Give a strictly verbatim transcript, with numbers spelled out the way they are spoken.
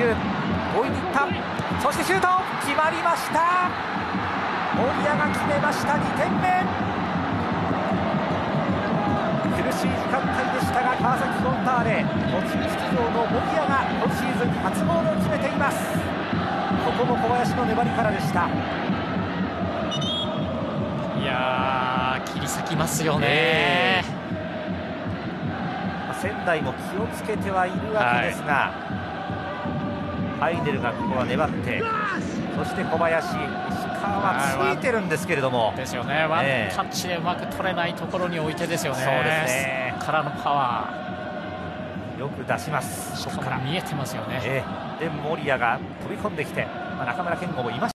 球追いに行った。そしてシュート決まりました。守谷が決めました。にてんめ。苦しい時間帯でしたが川崎フロンターレ途中出場の守谷が今シーズン初ゴールを決めています。ここも小林の粘りからでした。 いやー切り裂きますよね、 えー、仙台も気をつけてはいるわけですが、はい、ハイネルがここは粘って、そして小林、石川はついてるんですけれどもですよね。ワンタッチでうまく取れないところに置いてですよね。そうですね。からのパワーよく出します。 しかも見えてますよね。 えー、で守谷が飛び込んできて、まあ、中村健吾もいました。